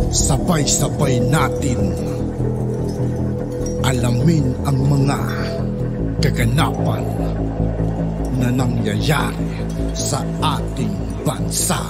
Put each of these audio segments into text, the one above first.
Sabay-sabay natin alamin ang mga kaganapan na nangyayari sa ating bansa.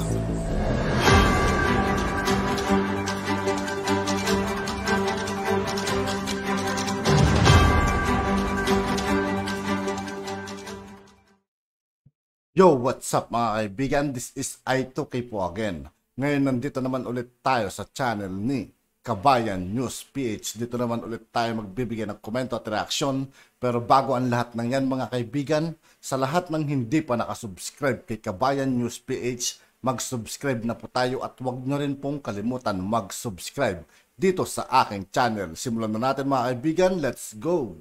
Yo, what's up mga kaibigan? This is I2K po again. Ngayon nandito naman ulit tayo sa channel ni Kabayan News PH. Dito naman ulit tayo magbibigay ng komento at reaksyon. Pero bago ang lahat ng yan mga kaibigan, sa lahat ng hindi pa nakasubscribe kay Kabayan News PH, mag-subscribe na po tayo at huwag nyo rin pong kalimutan mag-subscribe dito sa aking channel. Simulan na natin mga kaibigan, let's go!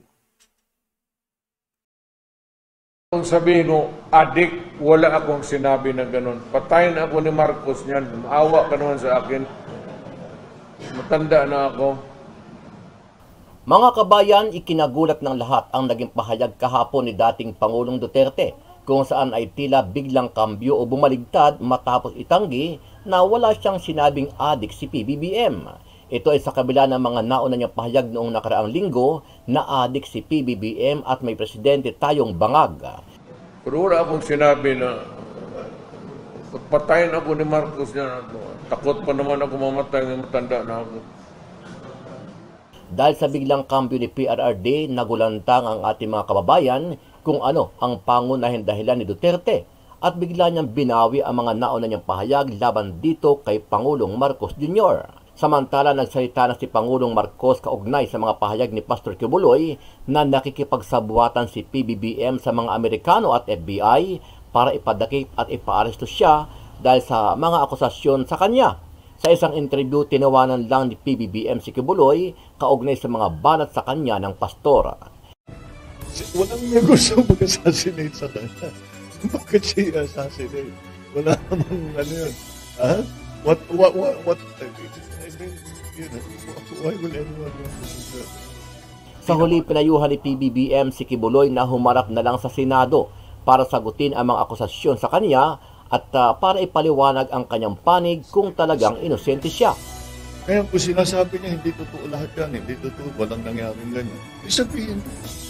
Kung sabihin mo, adik, wala akong sinabi na ganun. Patayin ako ni Marcos niyan. Maawa ka naman sa akin. Matanda na ako. Mga kabayan, ikinagulat ng lahat ang naging pahayag kahapon ni dating Pangulong Duterte kung saan ay tila biglang kambyo o bumaligtad matapos itanggi na wala siyang sinabing adik si PBBM. Ito ay sa kabila ng mga nauna niyang pahayag noong nakaraang linggo na adik si PBBM at may presidente tayong bangag. Pero wala akong sinabi na patayin ako ni Marcos niyan. Takot pa naman ako mamatay ng matanda na ako. Dahil sa biglang kambyo ni PRRD, nagulantang ang ating mga kababayan kung ano ang pangunahing dahilan ni Duterte at bigla niyang binawi ang mga nauna niyang pahayag laban dito kay Pangulong Marcos Jr. Samantala, nagsalita na si Pangulong Marcos kaugnay sa mga pahayag ni Pastor Kibuloy na nakikipagsabuatan si PBBM sa mga Amerikano at FBI para ipadakip at ipaaresto siya dahil sa mga akusasyon sa kanya. Sa isang interview, tinawanan lang ni PBBM si Kibuloy kaugnay sa mga banat sa kanya ng pastor. Walang negosyo mag-assassinate sa kanya. Bakit siya assassinate? Wala namang ano yun. Ha? What? Why will anyone want to do that? Sa huli, pinayuhan ni PBBM si Kibuloy na humarap na lang sa Senado para sagutin ang mga akusasyon sa kanya at para ipaliwanag ang kanyang panig kung talagang inosente siya. Kaya kung sinasabi niya, hindi totoo lahat yan, hindi totoo, walang nangyaring ganyan. Isabihin,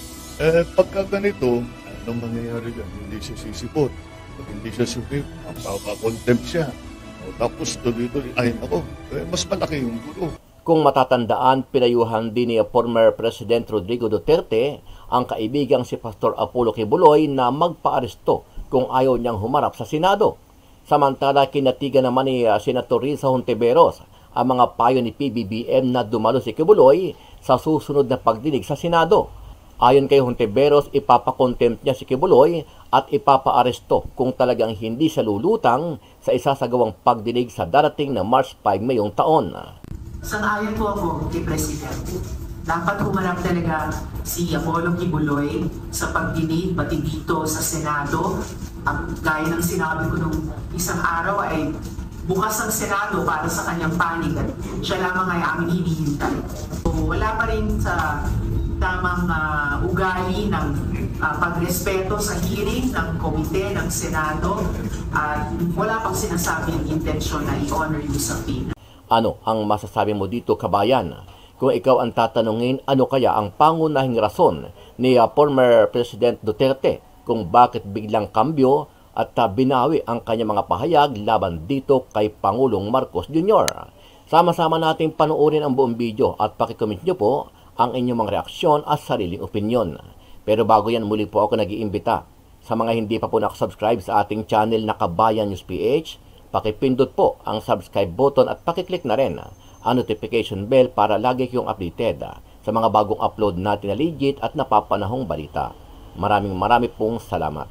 pagka ganito, anong mangyayari yan? Hindi siya sisipot. Pag hindi siya sipot, mapapakontempt siya. Tapos tuloy-tuloy, ay nako, mas malaki yung gulo. Kung matatandaan, pinayuhan din ni former President Rodrigo Duterte ang kaibigang si Pastor Apollo Kibuloy na magpaaresto kung ayaw niyang humarap sa Senado. Samantala, kinatigan naman ni Senator Risa Hontiveros ang mga payo ni PBBM na dumalo si Kibuloy sa susunod na pagdinig sa Senado. Ayon kay Hontiveros, ipapakontempt niya si Kibuloy at ipapaaresto kung talagang hindi siya lulutang sa isasagawang pagdinig sa darating na March 5 ngayong taon. Sang-ayon po ako kay Presidente. Dapat humarap talaga si Apollo Kibuloy sa pagdinig pati dito sa Senado. At gaya ng sinabi ko nung isang araw ay bukas ang Senado para sa kanyang panig at siya lamang ay aming hinihintay. So, wala pa rin sa tamang ugali ng pagrespeto sa hearing ng komite ng Senado at wala pang sinasabing intensyon na i-honor yung subpoena. Ano ang masasabi mo dito, kabayan? Kung ikaw ang tatanungin, ano kaya ang pangunahing rason ni former President Duterte kung bakit biglang kambyo at binawi ang kanyang mga pahayag laban dito kay Pangulong Marcos Jr.? Sama-sama nating panoorin ang buong video at pakicomment nyo po ang inyong mga reaksyon at sariling opinyon. Pero bago yan, muli po ako nag-iimbita sa mga hindi pa po nakasubscribe sa ating channel na Kabayan News PH, pakipindot po ang subscribe button at pakiclick na rin ang notification bell para lagi kayong updated sa mga bagong upload natin na legit at napapanahong balita. Maraming pong salamat.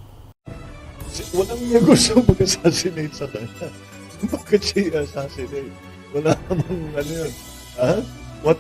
Walang negosyo mag-assassinate sa kanya. Bakit siya assassinate? Wala namang ano yun. Ha? What?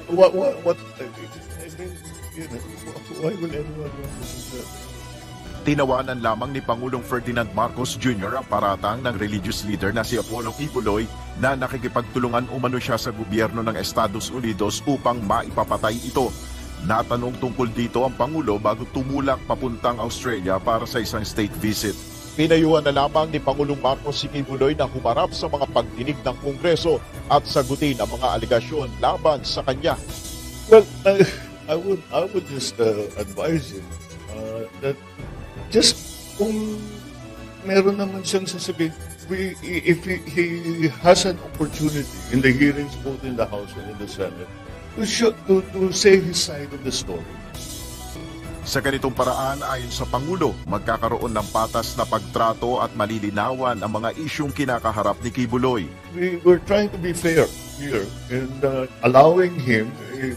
Why will anyone want to do that? Tinawanan lamang ni Pangulong Ferdinand Marcos Jr. ang paratang ng religious leader na si Apollo Kibuloy na nakikipagtulungan umano siya sa gobyerno ng Estados Unidos upang maipapatay ito. Natanong tungkol dito ang Pangulo bago tumulak papuntang Australia para sa isang state visit. Pinayuhan na lamang ni Pangulong Marcos si Kibuloy na humarap sa mga pagdinig ng Kongreso at sagutin ang mga aligasyon laban sa kanya. Well, I would just advise him that just kung meron naman siyang sasabihin, if he has an opportunity in the hearings both in the House and in the Senate to say his side of the story. Sa ganitong paraan, ayon sa Pangulo, magkakaroon ng patas na pagtrato at malilinawan ang mga isyong kinakaharap ni Kibuloy. We're trying to be fair here and allowing him an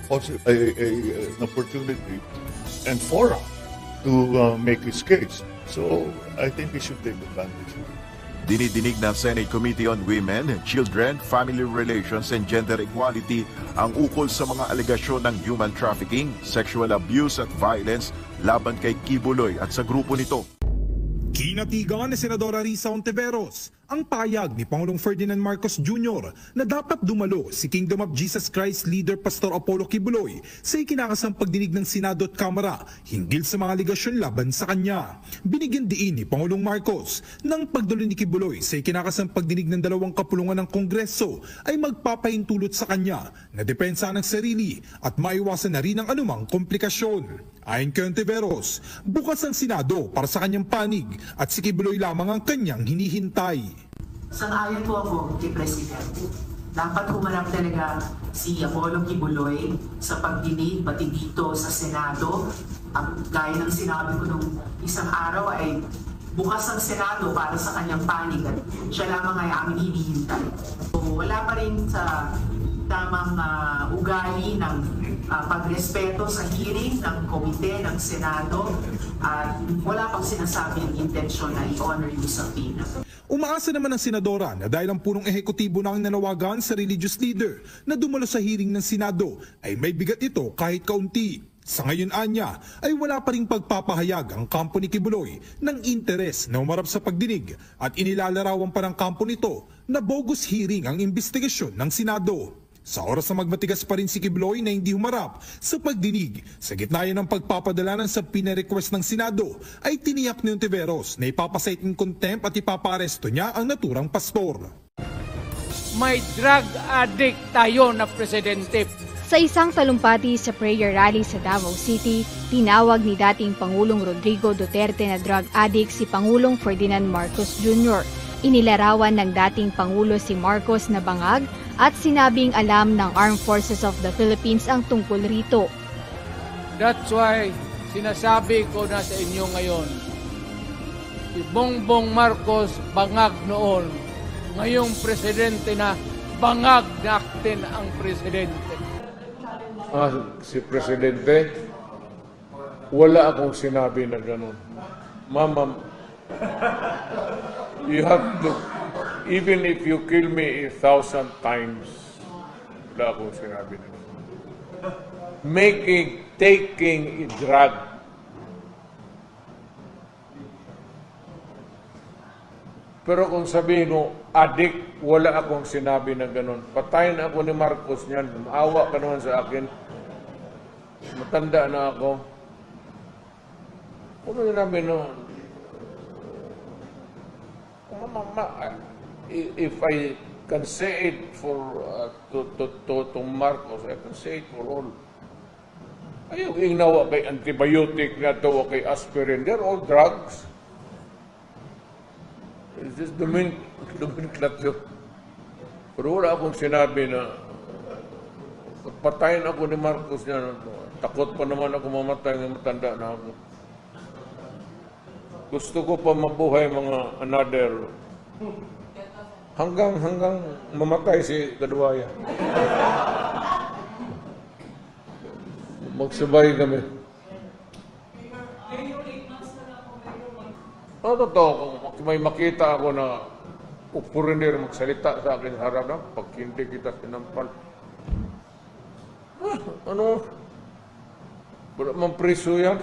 opportunity and forum to make his case. So I think we should take advantage of it. Dinidinig ng Senate Committee on Women, Children, Family Relations and Gender Equality ang ukol sa mga alegasyon ng human trafficking, sexual abuse at violence laban kay Kibuloy at sa grupo nito. Kinatigan ni Senadora Risa Ontiveros ang payag ni Pangulong Ferdinand Marcos Jr. na dapat dumalo si Kingdom of Jesus Christ leader Pastor Apollo Kibuloy sa ikinakasang pagdinig ng Senado at Kamara hinggil sa mga aligasyon laban sa kanya. Binigyan diin ni Pangulong Marcos ng pagdalo ni Kibuloy sa ikinakasang pagdinig ng dalawang kapulungan ng Kongreso ay magpapahintulot sa kanya na depensa ng sarili at maiwasan na rin ang anumang komplikasyon. Ayon kay Ontiveros, bukas ang Senado para sa kanyang panig at si Kibuloy lamang ang kanyang hinihintay. Sang-ayon po ako kay Presidente. Dapat humarap talaga si Apollo Kibuloy sa pagdinig pati dito sa Senado. Gaya ng sinabi ko nung isang araw ay bukas ang Senado para sa kanyang panig at siya lamang ay aming hinihintay. So, wala pa rin sa tamang ugali ng pagrespeto sa hearing ng komite ng Senado at wala pang sinasabing intensyon na i-honor yung subpoena. Umaasa naman ang senadora na dahil ang punong ehekutibo na ang nanawagan sa religious leader na dumalo sa hearing ng Senado ay may bigat ito kahit kaunti. Sa ngayon anya ay wala pa ring pagpapahayag ang kampo ni Kibuloy ng interes na umarap sa pagdinig at inilalarawan pa ng kampo nito na bogus hearing ang investigasyon ng Senado. Sa oras na magmatigas pa rin si Kibuloy na hindi humarap sa pagdinig, sa gitna yan ng pagpapadala ng subpoena request ng Senado, ay tiniyak ni Ontiveros na ipapasite in contempt at ipapaaresto niya ang naturang pastor. May drug addict tayo na presidente. Sa isang talumpati sa prayer rally sa Davao City, tinawag ni dating Pangulong Rodrigo Duterte na drug addict si Pangulong Ferdinand Marcos Jr. Inilarawan ng dating Pangulo si Marcos na bangag at sinabing alam ng Armed Forces of the Philippines ang tungkol rito. That's why sinasabi ko na sa inyo ngayon, si Bongbong Marcos bangag noon, ngayong presidente na bangag natin ang presidente. Si presidente, wala akong sinabi na gano'n. Mama, you have to, even if you kill me 1,000 times, wala akong sinabi na gano'n. Taking a drug, pero kung sabihin mo, addict, wala akong sinabi na gano'n. Patayin ako ni Marcos niyan. Maawa ka naman sa akin. Matanda na ako. Ano sinabi no? If I can say it for to Marcos, I can say it for all. Ayaw ingnawa kay antibiotic na to o kay aspirin. They're all drugs. It's just nomenclature. Pero wala akong sinabi na patayin ako ni Marcos niya. Takot pa naman ako mamatay ng matanda na ako. Gusto ko pa mabuhay mga another hanggang mamatay si Kaduwaya. Magsabay kami. Totoo, kung may makita ako na foreigner magsalita sa akin sa harap na, pag hindi kita sinampal. Ano? Wala mang preso yan.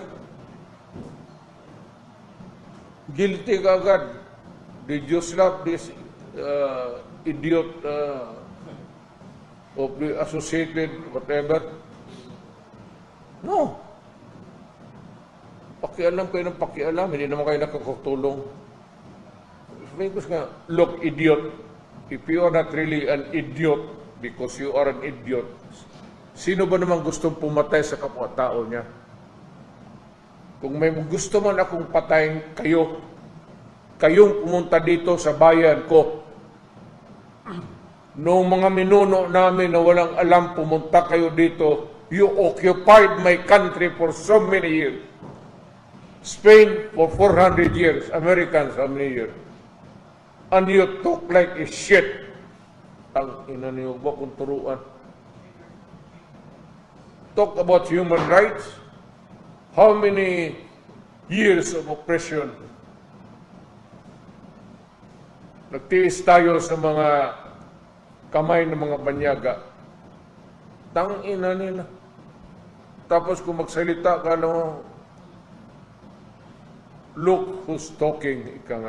Guilty ka agad. Did you slap this idiot of the associated whatever? No. Pakialam kayo ng pakialam. Hindi naman kayo nakakatulong. Sabihin ko nga, look, idiot, if you are not really an idiot because you are an idiot, sino ba naman gustong pumatay sa kapwa-tao niya? Kung may gusto man akong patayin kayo, kayong pumunta dito sa bayan ko. Noong mga minuno namin na walang alam, pumunta kayo dito. You occupied my country for so many years. Spain for 400 years. Americans, how many years? And you talk like a shit. Ang ina niyo ba kung turuan? Talk about human rights. How many years of oppression? Nagtiis tayo sa mga kamay ng mga banyaga. Tangina nila. Tapos kung magsalita ka no, look who's talking, ika nga.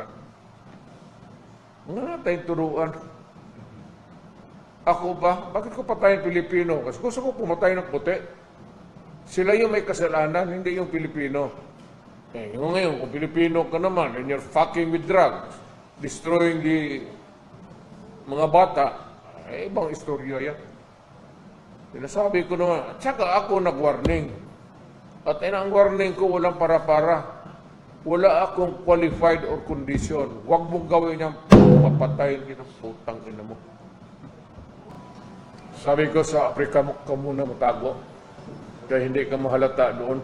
Nga tayong turuan. Ako ba? Bakit ko patayin Pilipino? Kasi gusto ko pumatay ng puti. Sila yung may kasalanan, hindi yung Pilipino. Eh, ngayon, kung Pilipino ka naman, and you're fucking with drugs, destroying the mga bata, eh, ibang istorya yan. Sinasabi ko naman, at saka ako nag-warning. At ang warning ko, walang para-para. Wala akong qualified or condition. Huwag mong gawin yung papatayin kita, putang ina mo. Sabi ko sa Afrika mo ka muna matago. Kaya hindi ka mahalata doon.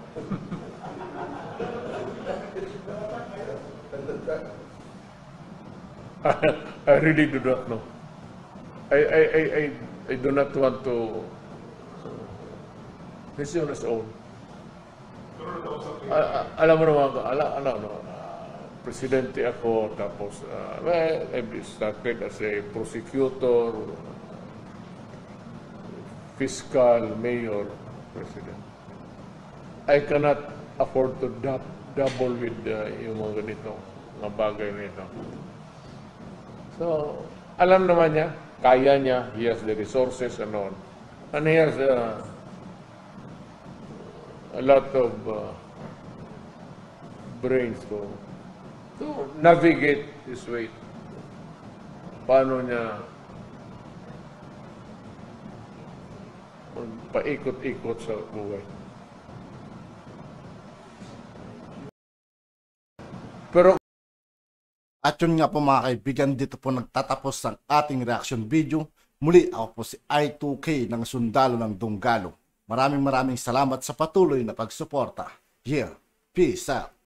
I really do not know. I do not want to. He's on his own. Alam mo naman, presidente ako, tapos, I started as a prosecutor, fiscal, mayor, president. I cannot afford to double with yung mga ganito, mga bagay nito. So, alam naman niya, kaya niya, he has the resources and all. And he has a lot of brains to navigate his way. Paano niya paikot-ikot sa buhay. Pero at yun nga po mga kaibigan, dito po nagtatapos ang ating reaction video. Muli ako po si I2K ng Sundalo ng Dunggalo. Maraming salamat sa patuloy na pagsuporta. Yeah, peace out.